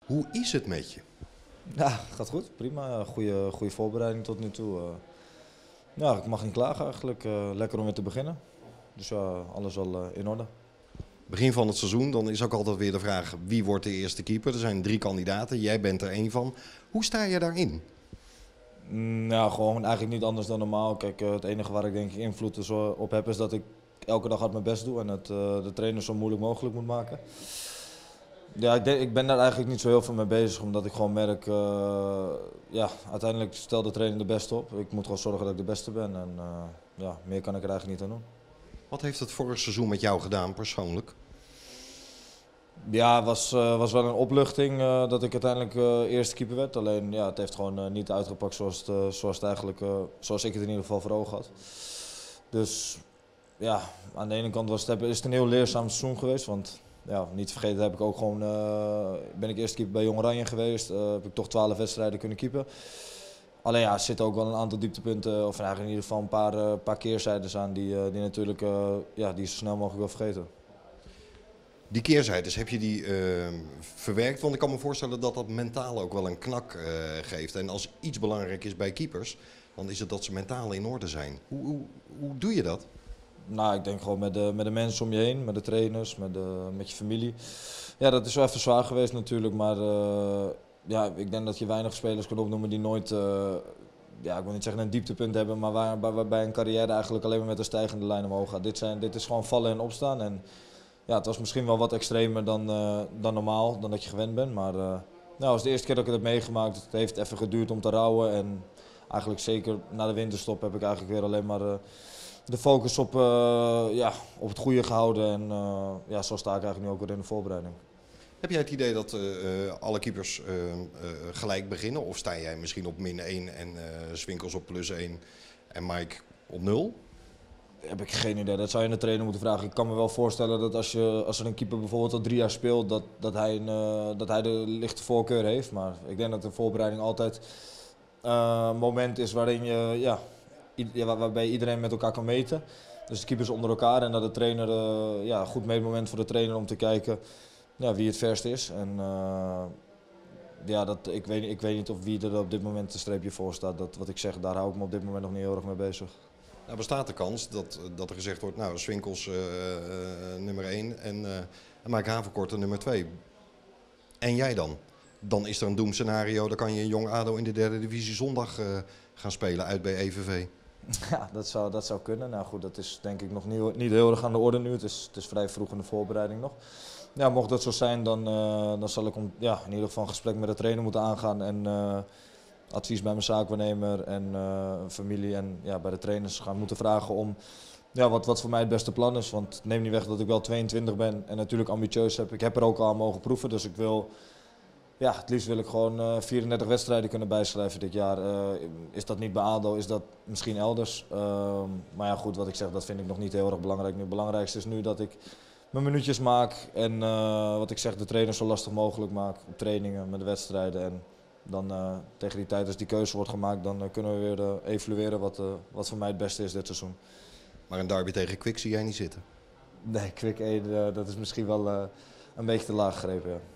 Hoe is het met je? Ja, gaat goed. Prima. Goede voorbereiding tot nu toe. Ja, ik mag niet klagen eigenlijk. Lekker om weer te beginnen. Dus ja, alles al in orde. Begin van het seizoen, dan is ook altijd weer de vraag wie wordt de eerste keeper. Er zijn 3 kandidaten, jij bent er één van. Hoe sta je daarin? Ja, gewoon eigenlijk niet anders dan normaal. Kijk, het enige waar ik denk ik invloed dus op heb is dat ik elke dag hard mijn best doe en het de trainer zo moeilijk mogelijk moet maken. Ja, ik ben daar eigenlijk niet zo heel veel mee bezig, omdat ik gewoon merk, ja, uiteindelijk stelt de trainer de beste op. Ik moet gewoon zorgen dat ik de beste ben en ja, meer kan ik er eigenlijk niet aan doen. Wat heeft het vorig seizoen met jou gedaan persoonlijk? Ja, was wel een opluchting dat ik uiteindelijk eerste keeper werd. Alleen ja, het heeft gewoon niet uitgepakt zoals het eigenlijk, zoals ik het in ieder geval voor ogen had. Dus ja, aan de ene kant is het een heel leerzaam seizoen geweest. Want ja, niet vergeten heb ik ook gewoon, ben ik eerste keeper bij Jong Oranje geweest. Heb ik toch 12 wedstrijden kunnen keepen. Alleen ja, er zitten ook wel een aantal dieptepunten, of eigenlijk in ieder geval een paar keerzijdes aan die natuurlijk ja, die zo snel mogelijk wil vergeten. Die keerzijdes, heb je die verwerkt? Want ik kan me voorstellen dat dat mentaal ook wel een knak geeft. En als iets belangrijk is bij keepers, dan is het dat ze mentaal in orde zijn. Hoe doe je dat? Nou, ik denk gewoon met de mensen om je heen, met de trainers, met je familie. Ja, dat is wel even zwaar geweest natuurlijk, maar ja, ik denk dat je weinig spelers kan opnoemen die nooit, ja, ik wil niet zeggen een dieptepunt hebben, maar waarbij een carrière eigenlijk alleen maar met een stijgende lijn omhoog gaat. Dit is gewoon vallen en opstaan en ja, het was misschien wel wat extremer dan normaal, dan dat je gewend bent, maar nou, het was de eerste keer dat ik het heb meegemaakt. Het heeft even geduurd om te rouwen en eigenlijk zeker na de winterstop heb ik eigenlijk weer alleen maar de focus ja, op het goede gehouden en ja, zo sta ik eigenlijk nu ook weer in de voorbereiding. Heb jij het idee dat alle keepers gelijk beginnen? Of sta jij misschien op -1 en Swinkels op +1 en Mike op 0? Heb ik geen idee, dat zou je aan de trainer moeten vragen. Ik kan me wel voorstellen dat als er een keeper bijvoorbeeld al 3 jaar speelt, dat hij de lichte voorkeur heeft. Maar ik denk dat de voorbereiding altijd een moment is waarin waarbij iedereen met elkaar kan meten. Dus de keepers onder elkaar en dat de trainer, ja, een goed meetmoment voor de trainer om te kijken ja, wie het verst is. En ja, ik weet niet of wie er op dit moment een streepje voor staat. Dat, wat ik zeg, daar hou ik me op dit moment nog niet heel erg mee bezig. Nou, bestaat de kans dat er gezegd wordt, nou, Swinkels nummer 1 en Mike Haverkorten nummer 2. En jij dan? Dan is er een doemscenario, dan kan je in Jong ADO in de 3e divisie zondag gaan spelen uit bij EVV. Ja, dat zou kunnen. Nou goed, dat is denk ik nog niet heel erg aan de orde nu. Het is vrij vroeg in de voorbereiding nog. Ja, mocht dat zo zijn, dan zal ik ja, in ieder geval een gesprek met de trainer moeten aangaan. En advies bij mijn zaakwaarnemer en familie en ja, bij de trainers gaan moeten vragen om ja, wat voor mij het beste plan is. Want het neemt niet weg dat ik wel 22 ben en natuurlijk ambitieus heb. Ik heb er ook al aan mogen proeven, dus ik wil... Ja, het liefst wil ik gewoon 34 wedstrijden kunnen bijschrijven dit jaar. Is dat niet bij ADO, is dat misschien elders. Maar ja goed, wat ik zeg, dat vind ik nog niet heel erg belangrijk nu. Het belangrijkste is nu dat ik mijn minuutjes maak en wat ik zeg, de trainers zo lastig mogelijk maak. Op trainingen, met de wedstrijden. En dan tegen die tijd als die keuze wordt gemaakt, dan kunnen we weer evalueren wat voor mij het beste is dit seizoen. Maar een derby tegen Kwik zie jij niet zitten? Nee, Kwik 1, dat is misschien wel een beetje te laag gegrepen. Ja.